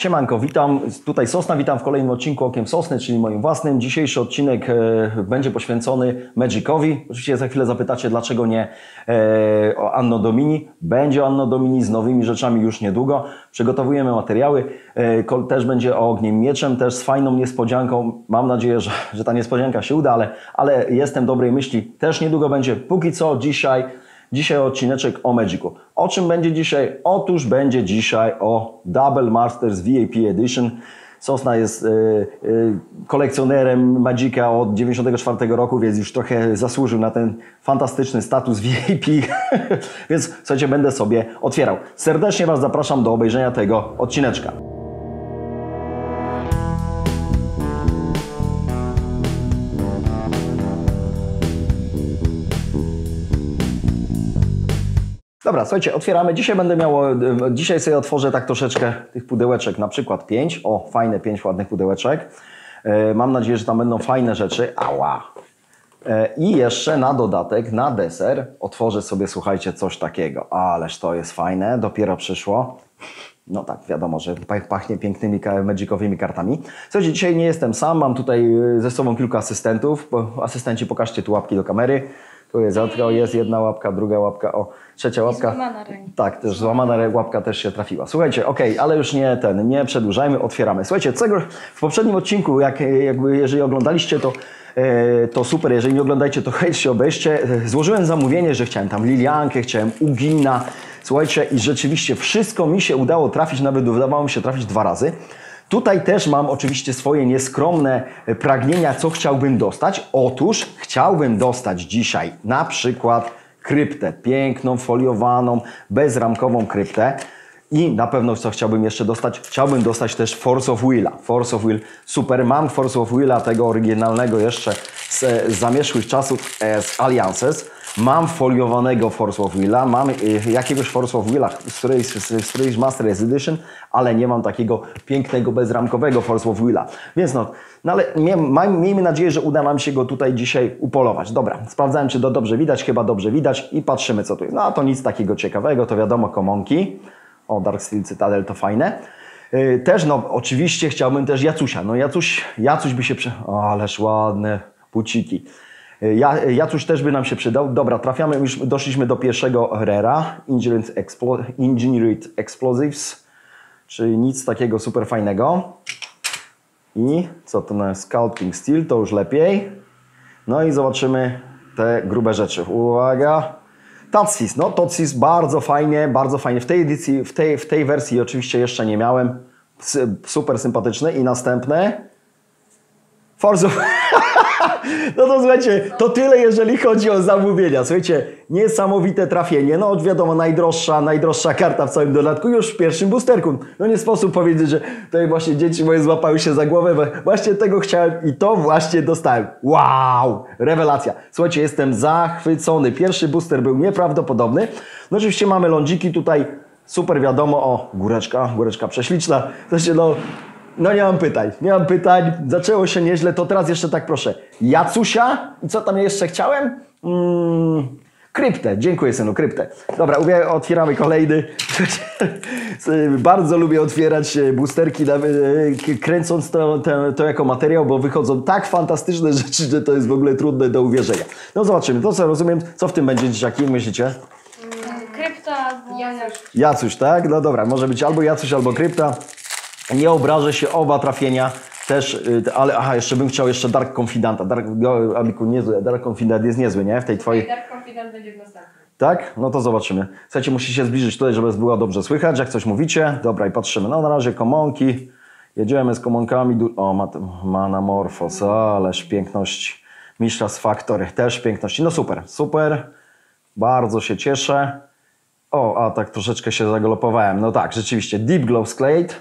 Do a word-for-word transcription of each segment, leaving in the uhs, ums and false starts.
Siemanko, witam, tutaj Sosna, witam w kolejnym odcinku Okiem Sosny, czyli moim własnym. Dzisiejszy odcinek e, będzie poświęcony Magicowi. Oczywiście za chwilę zapytacie, dlaczego nie e, o Anno Domini. Będzie Anno Domini z nowymi rzeczami już niedługo. Przygotowujemy materiały. E, też będzie o Ogniem Mieczem, też z fajną niespodzianką. Mam nadzieję, że, że ta niespodzianka się uda, ale, ale jestem dobrej myśli. Też niedługo będzie. Póki co dzisiaj... Dzisiaj odcineczek o Magicu. O czym będzie dzisiaj? Otóż będzie dzisiaj o Double Masters V I P Edition. Sosna jest y, y, kolekcjonerem Magica od dziewięćdziesiątego czwartego roku, więc już trochę zasłużył na ten fantastyczny status V I P. Więc słuchajcie, będę sobie otwierał. Serdecznie Was zapraszam do obejrzenia tego odcineczka. Dobra, słuchajcie, otwieramy. Dzisiaj będę miał, dzisiaj sobie otworzę tak troszeczkę tych pudełeczek, na przykład pięć. O, fajne pięć ładnych pudełeczek. E, mam nadzieję, że tam będą fajne rzeczy. Ała! E, I jeszcze na dodatek, na deser otworzę sobie, słuchajcie, coś takiego. Ależ to jest fajne, dopiero przyszło. No tak, wiadomo, że pachnie pięknymi magicowymi kartami. Słuchajcie, dzisiaj nie jestem sam, mam tutaj ze sobą kilku asystentów. Asystenci, pokażcie tu łapki do kamery. Tu jest, o, jest jedna łapka, druga łapka, o, trzecia łapka. Złamana ręka. Tak, też złamana łapka też się trafiła. Słuchajcie, okej, okay, ale już nie ten, nie przedłużajmy, otwieramy. Słuchajcie, co, w poprzednim odcinku, jak, jakby, jeżeli oglądaliście, to, e, to super, jeżeli nie oglądajcie, to hejt się obejrzcie. Złożyłem zamówienie, że chciałem tam Liliankę, chciałem Ugina. Słuchajcie, i rzeczywiście wszystko mi się udało trafić, nawet udawało mi się trafić dwa razy. Tutaj też mam oczywiście swoje nieskromne pragnienia, co chciałbym dostać. Otóż chciałbym dostać dzisiaj na przykład kryptę, piękną, foliowaną, bezramkową kryptę. I na pewno co chciałbym jeszcze dostać? Chciałbym dostać też Force of Willa. Force of Will, super, mam Force of Willa, tego oryginalnego jeszcze z, z zamierzchłych czasów e, z Alliances. Mam foliowanego Force of Willa, mam y, jakiegoś Force of Willa z którejś, z, z którejś Masters Edition, ale nie mam takiego pięknego, bezramkowego Force of Willa. Więc no, no ale mie, ma, miejmy nadzieję, że uda nam się go tutaj dzisiaj upolować. Dobra, sprawdzałem, czy to dobrze widać, chyba dobrze widać i patrzymy, co tu jest. No to nic takiego ciekawego, to wiadomo, komonki. O, Darksteel Citadel to fajne. Yy, też, no oczywiście chciałbym też Jacusia. No Jacuś, Jacuś by się przy... O, ależ ładne buciki. Ja, Jacuś też by nam się przydał. Dobra, trafiamy, już doszliśmy do pierwszego rera. Engineered, Explo Engineered Explosives, czyli nic takiego super fajnego. I co to na Sculpting Steel, to już lepiej. No i zobaczymy te grube rzeczy. Uwaga! Tatsis, no Tatsis bardzo fajnie, bardzo fajnie. W tej edycji, w tej, w tej wersji oczywiście jeszcze nie miałem. Super sympatyczne. I następne. Forza. No to słuchajcie, to tyle jeżeli chodzi o zamówienia. Słuchajcie, niesamowite trafienie. No wiadomo, najdroższa, najdroższa karta w całym dodatku już w pierwszym boosterku. No nie sposób powiedzieć, że tutaj właśnie dzieci moje złapały się za głowę, bo właśnie tego chciałem i to właśnie dostałem. Wow! Rewelacja. Słuchajcie, jestem zachwycony. Pierwszy booster był nieprawdopodobny. No oczywiście mamy lądziki tutaj. Super, wiadomo. O, góreczka, góreczka prześliczna. Słuchajcie, no... No nie mam pytań, nie mam pytań, zaczęło się nieźle, to teraz jeszcze tak proszę. Jacusia i co tam jeszcze chciałem? Mm, kryptę, dziękuję synu, kryptę. Dobra, otwieramy kolejny. Bardzo lubię otwierać boosterki, kręcąc to, to, to jako materiał, bo wychodzą tak fantastyczne rzeczy, że to jest w ogóle trudne do uwierzenia. No zobaczymy, to co rozumiem, co w tym będzie dzieciaki, myślicie? Krypta albo Jacuś. Jacuś, tak? No dobra, może być albo Jacuś, albo krypta. Nie obrażę się, oba trafienia też, ale aha, jeszcze bym chciał jeszcze Dark Confidanta. Dark, Amiku, niezły, Dark Confidant jest niezły, nie? W tej twojej... Dark Confidant będzie w następnym. Tak? No to zobaczymy. Słuchajcie, musi się zbliżyć tutaj, żeby było dobrze słychać, jak coś mówicie. Dobra, i patrzymy. No na razie komonki. Jedziemy z komonkami. O, Manamorphos, ależ piękność. Mishra's Factory, też piękności. No super, super. Bardzo się cieszę. O, a tak troszeczkę się zagalopowałem. No tak, rzeczywiście. Deep Glow Slate.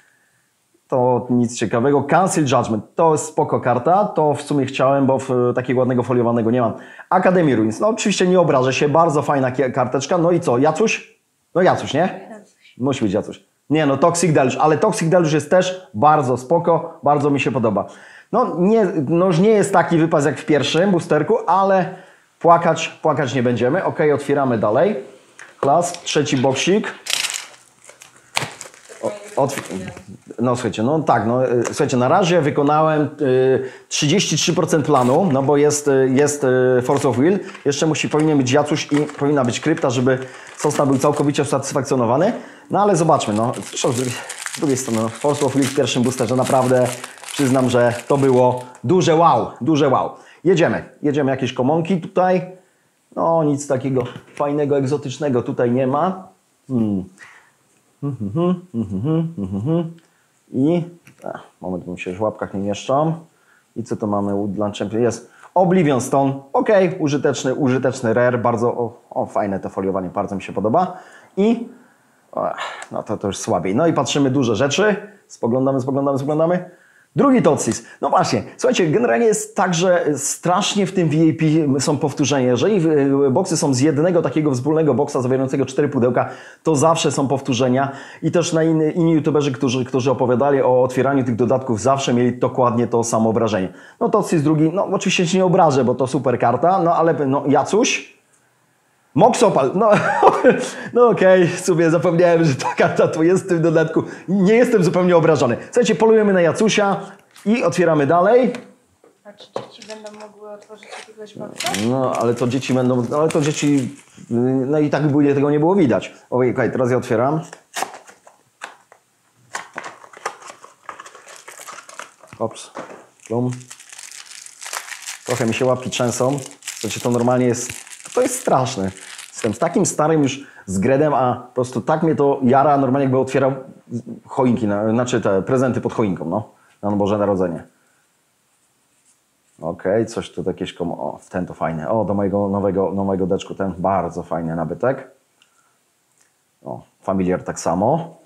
To nic ciekawego. Cancel Judgment. To jest spoko karta. To w sumie chciałem, bo w, takiego ładnego foliowanego nie mam. Academy Ruins. No oczywiście nie obrażę się. Bardzo fajna karteczka. No i co? Jacuś? No Jacuś, nie? Jacuś. Musi być Jacuś. Nie no, Toxic Deluge. Ale Toxic Deluge jest też bardzo spoko. Bardzo mi się podoba. No, nie, no już nie jest taki wypas jak w pierwszym boosterku, ale płakać, płakać nie będziemy. Ok, otwieramy dalej. Klas. Trzeci boksik. O. Otw no słuchajcie, no tak, no y, słuchajcie, na razie wykonałem y, trzydzieści trzy procent planu, no bo jest, y, jest y, Force of Will, jeszcze musi, powinien być Jacuś i powinna być krypta, żeby Sosna był całkowicie usatysfakcjonowany, no ale zobaczmy, no zresztą z drugiej strony, no, Force of Will w pierwszym boosterze naprawdę przyznam, że to było duże wow, duże wow. Jedziemy, jedziemy jakieś komonki tutaj, no nic takiego fajnego, egzotycznego tutaj nie ma. Hmm. Mm-hmm, mm-hmm, mm-hmm. I ach, moment, bo mi się już w łapkach nie mieszczą. I co to mamy? Woodland Champion jest Oblivion Stone. Ok, użyteczny, użyteczny rare. Bardzo o, o, fajne to foliowanie, bardzo mi się podoba. I ach, no to, to już słabiej. No i patrzymy duże rzeczy. Spoglądamy, spoglądamy, spoglądamy. Drugi Totsis. No właśnie, słuchajcie, generalnie jest tak, że strasznie w tym V I P są powtórzenia. Jeżeli boksy są z jednego takiego wspólnego boksa zawierającego cztery pudełka, to zawsze są powtórzenia. I też na inni, inni youtuberzy, którzy, którzy opowiadali o otwieraniu tych dodatków, zawsze mieli dokładnie to samo wrażenie. No Totsis drugi, no oczywiście się nie obrażę, bo to super karta, no ale no Jacuś. Moxopal, no, no okej, okay. sobie zapomniałem, że ta karta tu jest w tym dodatku. Nie jestem zupełnie obrażony. Słuchajcie, polujemy na Jacusia i otwieramy dalej. A czy dzieci będą mogły otworzyć jakiegoś boksa? No, ale to dzieci będą, ale to dzieci, no i tak by tego nie było widać. Okej, okay, teraz ja otwieram. Ops, plum. Trochę mi się łapki trzęsą. Słuchajcie, to normalnie jest, to jest straszne. Jestem z takim starym już zgredem, a po prostu tak mnie to jara, normalnie jakby otwierał choinki, na, znaczy te prezenty pod choinką, no, na Boże Narodzenie. Okej, okay, coś tu jakieś komu... O, ten to fajny. O, do mojego nowego, nowego deczku ten bardzo fajny nabytek. O, Familiar tak samo.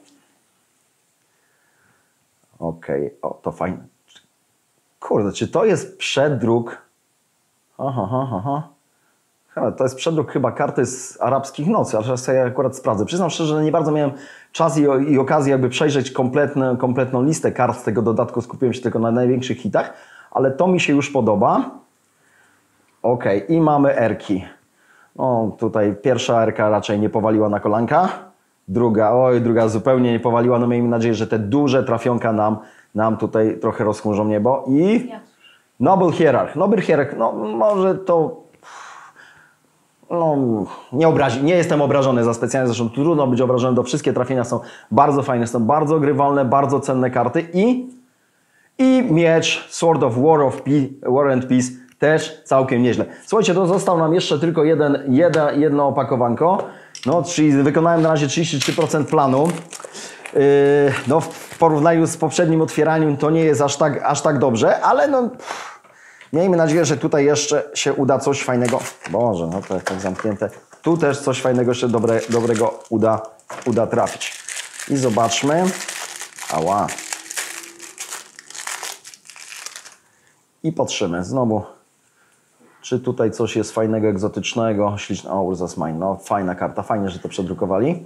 Okej, okay. O, to fajne. Kurde, czy to jest przedruk? Aha, aha, aha. To jest przedruk chyba karty z Arabskich Nocy, ale teraz ja akurat sprawdzę. Przyznam szczerze, że nie bardzo miałem czas i, i okazję jakby przejrzeć kompletne, kompletną listę kart z tego dodatku. Skupiłem się tylko na największych hitach, ale to mi się już podoba. Ok, i mamy erki. No tutaj pierwsza erka raczej nie powaliła na kolanka. Druga, oj, druga zupełnie nie powaliła. No miejmy nadzieję, że te duże trafionka nam, nam tutaj trochę rozchmurzą niebo. I Noble Hierarch. Noble Hierarch, no może to... No, nie, obrazi, nie jestem obrażony za specjalnie, zresztą trudno być obrażonym, bo wszystkie trafienia są bardzo fajne, są bardzo grywalne, bardzo cenne karty i, i miecz Sword of War, of Peace, War and Peace też całkiem nieźle. Słuchajcie, to został nam jeszcze tylko jeden, jeden, jedno opakowanko, no, czyli wykonałem na razie trzydzieści trzy procent planu. Yy, no, w porównaniu z poprzednim otwieraniem to nie jest aż tak, aż tak dobrze, ale no... Miejmy nadzieję, że tutaj jeszcze się uda coś fajnego. Boże, no to jest tak zamknięte. Tu też coś fajnego jeszcze dobre, dobrego uda, uda trafić. I zobaczmy. Ała. I patrzymy znowu, czy tutaj coś jest fajnego, egzotycznego. Śliczne. O, Urza's Mine. No, fajna karta. Fajnie, że to przedrukowali.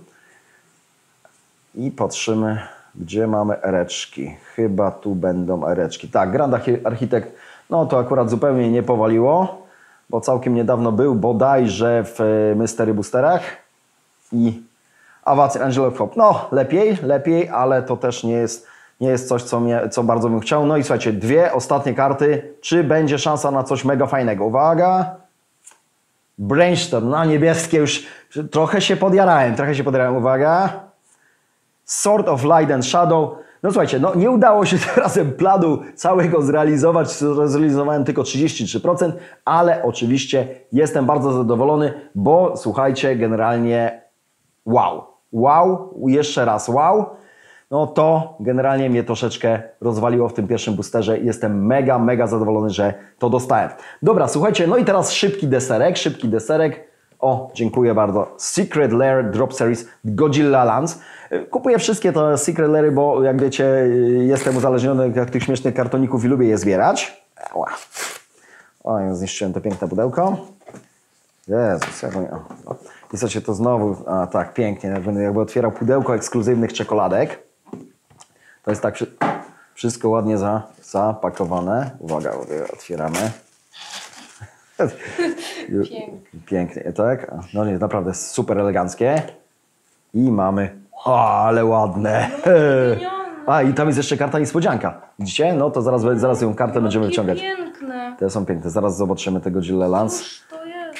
I patrzymy, gdzie mamy ereczki. Chyba tu będą ereczki. Tak, Grand Architect. No to akurat zupełnie nie powaliło, bo całkiem niedawno był bodajże w Mystery Boosterach i Avatar Angel of Hope. No lepiej, lepiej, ale to też nie jest, nie jest coś, co, mnie, co bardzo bym chciał. No i słuchajcie, dwie ostatnie karty. Czy będzie szansa na coś mega fajnego? Uwaga! Brainstorm na niebieskie już trochę się podjarałem, trochę się podjarałem. Uwaga! Sword of Light and Shadow. No słuchajcie, no nie udało się tym razem planu całego zrealizować, zrealizowałem tylko trzydzieści trzy procent, ale oczywiście jestem bardzo zadowolony, bo słuchajcie, generalnie wow, wow, jeszcze raz wow, no to generalnie mnie troszeczkę rozwaliło w tym pierwszym boosterze. Jestem mega, mega zadowolony, że to dostałem. Dobra, słuchajcie, no i teraz szybki deserek, szybki deserek. O, dziękuję bardzo. Secret Lair Drop Series Godzilla Lance. Kupuję wszystkie te Secret Lairy, bo jak wiecie, jestem uzależniony od tych śmiesznych kartoników i lubię je zbierać. Ała. O, ja zniszczyłem to piękne pudełko. Jezus, jak nie... O. I co się to znowu... A tak, pięknie. Jakby, jakby otwierał pudełko ekskluzywnych czekoladek. To jest tak wszystko ładnie za, zapakowane. Uwaga, otwieramy. Pięknie. Pięknie, tak? No nie, naprawdę super eleganckie. I mamy O, ale ładne. Genialne. A, i tam jest jeszcze karta niespodzianka. Widzicie? No to zaraz, zaraz ją kartę będziemy Jakie wyciągać. piękne. Te są piękne. Zaraz zobaczymy tego Gilelans. Cóż to jest?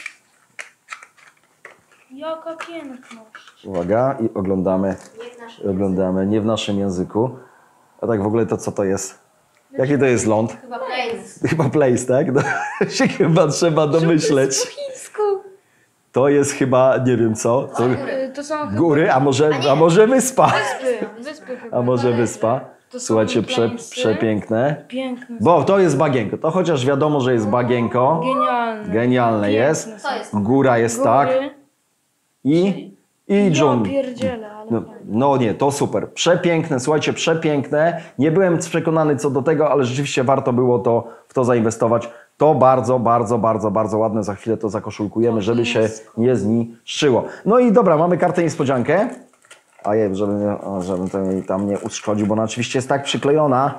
Jaka piękność. Uwaga, i oglądamy. Oglądamy, nie w naszym języku. A tak w ogóle to co to jest? Jaki to jest ląd? Chyba place. Chyba place, tak? No, się chyba trzeba domyśleć. Po chińsku. To jest chyba, nie wiem co. co Y, To są chyba góry, a może, a może wyspa. wyspy. Wyspy chyba. A może wyspa. To są Słuchajcie, prze, plańsy. przepiękne. Piękne. Bo to jest bagienko. To chociaż wiadomo, że jest bagienko. Genialne. Genialne Piękne jest. są. To jest. Góra jest tak. Góry. I, i Ja dżungla. pierdzielę, ale No, fajnie. no nie, to super. Przepiękne, słuchajcie, przepiękne. Nie byłem przekonany co do tego, ale rzeczywiście warto było to, w to zainwestować. To bardzo, bardzo, bardzo, bardzo ładne. Za chwilę to zakoszulkujemy, żeby się nie zniszczyło. No i dobra, mamy kartę niespodziankę. A je, żebym, o, żebym to jej tam nie uszkodził, bo ona oczywiście jest tak przyklejona.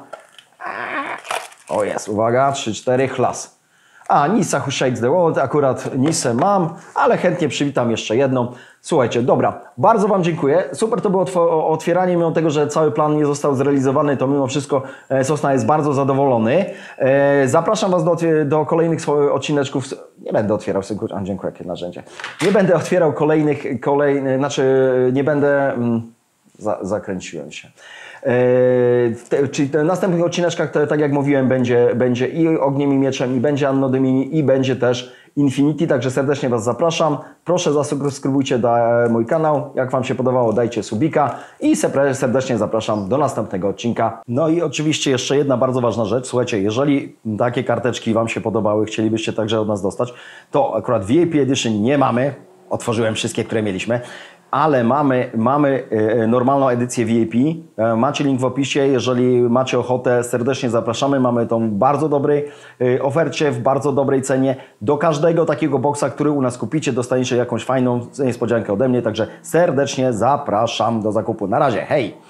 O jest, uwaga, trzy, cztery, chlas. A, Nisa Who Shakes the World, akurat Nisę mam, ale chętnie przywitam jeszcze jedną. Słuchajcie, dobra, bardzo Wam dziękuję. Super to było otw- otwieranie, mimo tego, że cały plan nie został zrealizowany, to mimo wszystko e, Sosna jest bardzo zadowolony. E, zapraszam Was do, do kolejnych swo- odcineczków. Nie będę otwierał, synku, a dziękuję, jakie narzędzie. Nie będę otwierał kolejnych, kolejnych znaczy nie będę... Mm, za, zakręciłem się. Eee, te, czyli w następnych odcineczkach, to, tak jak mówiłem, będzie, będzie i Ogniem i Mieczem, i będzie Anno Domini, i będzie też Infinity, także serdecznie Was zapraszam. Proszę zasubskrybujcie da, mój kanał. Jak Wam się podobało, dajcie subika i se- serdecznie zapraszam do następnego odcinka. No i oczywiście jeszcze jedna bardzo ważna rzecz. Słuchajcie, jeżeli takie karteczki Wam się podobały, chcielibyście także od nas dostać, to akurat V I P Edition nie mamy. Otworzyłem wszystkie, które mieliśmy. Ale mamy, mamy e, normalną edycję V I P. E, macie link w opisie, jeżeli macie ochotę, serdecznie zapraszamy. Mamy tą bardzo dobrej e, ofercie, w bardzo dobrej cenie. Do każdego takiego boksa, który u nas kupicie, dostaniecie jakąś fajną niespodziankę ode mnie, także serdecznie zapraszam do zakupu. Na razie, hej!